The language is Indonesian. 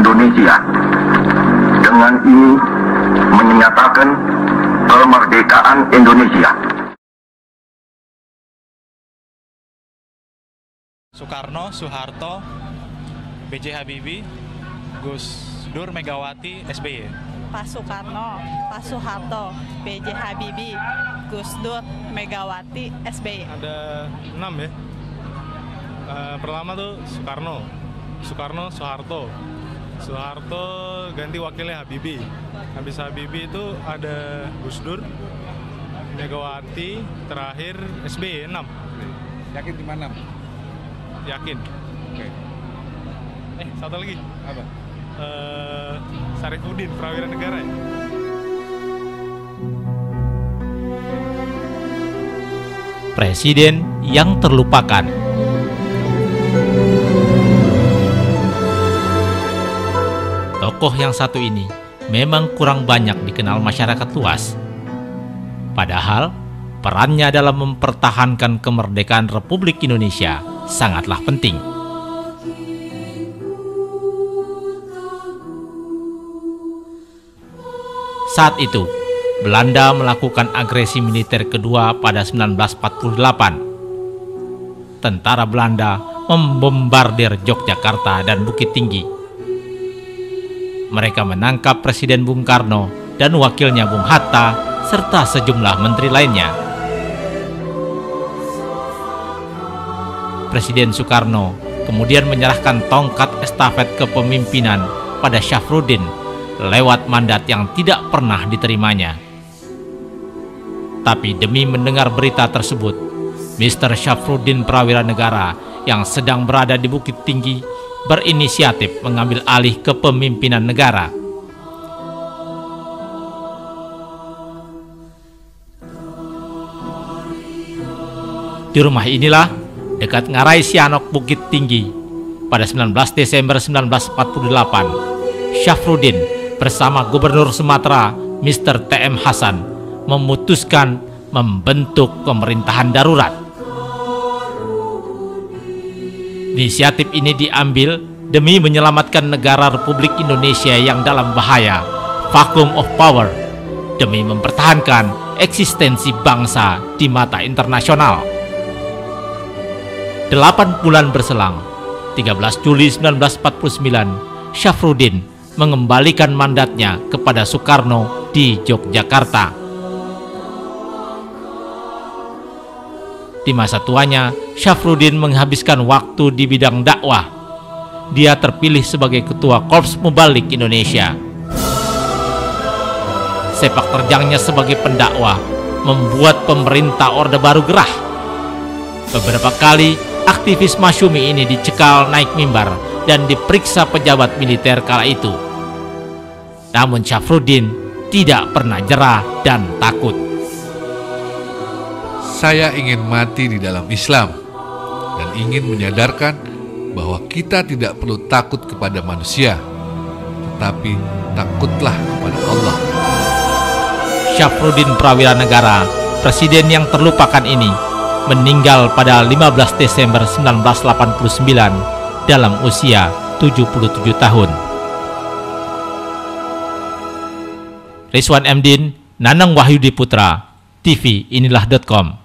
Indonesia. Dengan ini menyatakan kemerdekaan Indonesia. Soekarno, Soeharto, B.J. Habibie, Gus Dur, Megawati, SBY. Pak Soekarno, Pak Soeharto, B.J. Habibie, Gus Dur, Megawati, SBY. Ada 6 ya. Pertama tuh Soekarno, Soeharto ganti wakilnya Habibie. Habis Habibie itu ada Gus Dur, Megawati, terakhir SBY 6. Yakin di mana? Yakin. Oke. Satu lagi. Apa? Sarifuddin, Prawira Negara ya? Presiden yang terlupakan. Tokoh yang satu ini memang kurang banyak dikenal masyarakat luas. Padahal, perannya dalam mempertahankan kemerdekaan Republik Indonesia sangatlah penting. Saat itu, Belanda melakukan agresi militer kedua pada 1948. Tentara Belanda membombardir Yogyakarta dan Bukit Tinggi. Mereka menangkap Presiden Bung Karno dan wakilnya Bung Hatta serta sejumlah menteri lainnya. Presiden Soekarno kemudian menyerahkan tongkat estafet kepemimpinan pada Syafruddin lewat mandat yang tidak pernah diterimanya. Tapi demi mendengar berita tersebut, Mr. Syafruddin Prawira Negara yang sedang berada di Bukit Tinggi berinisiatif mengambil alih kepemimpinan negara. Di rumah inilah, dekat Ngarai Sianok Bukit Tinggi, pada 19 Desember 1948, Syafruddin bersama Gubernur Sumatera Mr. T.M. Hasan memutuskan membentuk pemerintahan darurat. Inisiatif ini diambil demi menyelamatkan negara Republik Indonesia yang dalam bahaya, vacuum of power, demi mempertahankan eksistensi bangsa di mata internasional. 8 bulan berselang, 13 Juli 1949, Syafruddin mengembalikan mandatnya kepada Soekarno di Yogyakarta. Di masa tuanya, Syafruddin menghabiskan waktu di bidang dakwah. Dia terpilih sebagai Ketua Korps Mubalik Indonesia. Sepak terjangnya sebagai pendakwah membuat pemerintah Orde Baru gerah. Beberapa kali aktivis Masyumi ini dicekal naik mimbar dan diperiksa pejabat militer kala itu. Namun Syafruddin tidak pernah jera dan takut. Saya ingin mati di dalam Islam dan ingin menyadarkan bahwa kita tidak perlu takut kepada manusia, tetapi takutlah kepada Allah. Syafruddin Prawira Negara, presiden yang terlupakan ini, meninggal pada 15 Desember 1989 dalam usia 77 tahun. Rizwan Mdin, Nanang Wahyudi Putra, TV inilah.com.